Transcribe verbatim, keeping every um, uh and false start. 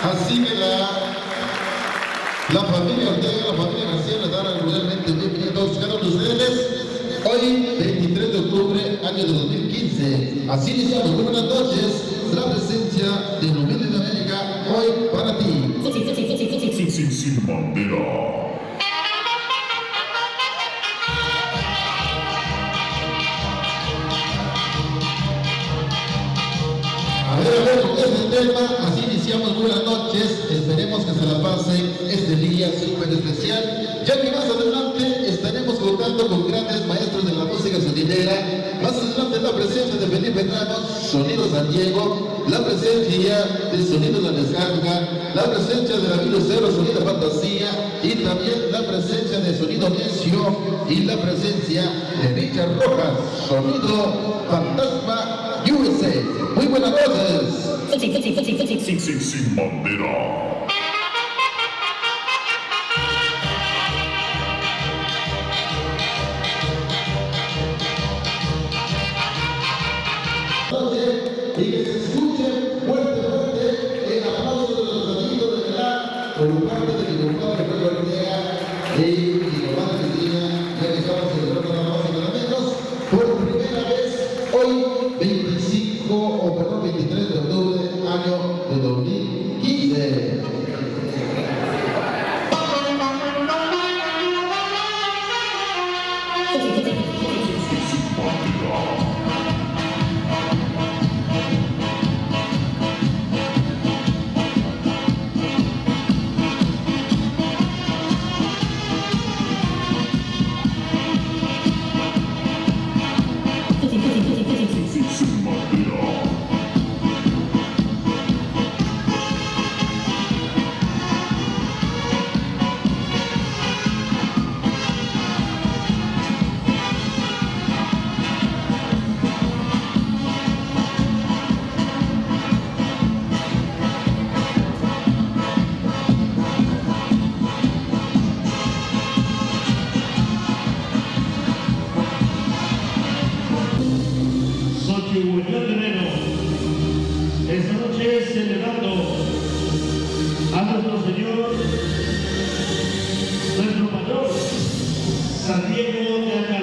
Así que la, la familia Ortega, la familia García les dan regularmente bienvenidos cada uno de ustedes. Hoy, veintitrés de octubre, año de dos mil quince. Así iniciamos. Muy buenas noches. La presencia de los medios de América, hoy para ti. Sin, sin, sin bandera. A ver, a ver, con este tema, así iniciamos. Buenas noches, esperemos que se la pasen este día súper especial, ya que más adelante estaremos contando con grandes maestros de la música sonidera. Más adelante la presencia de Felipe Ramos, Sonido San Diego, la presencia de Sonido La Descarga, la presencia de David Lucero, Sonido Fantasía, y también la presencia de Sonido Necio y la presencia de Richard Rojas, Sonido Fantasma U S A. Muy buenas noches. Sin, sin, sin bandera. Y que se escuche fuerte, fuerte el aplauso de los amigos de Milán por parte de mi compadre Pedro Ortega y mi comadre Cristina, ya que estamos celebrando nada más y nada menos por primera vez hoy, veinticinco, o perdón, veintitrés de octubre, año de dos mil quince. Esta noche celebrando a nuestro Señor, nuestro patrón, San Diego de Acá.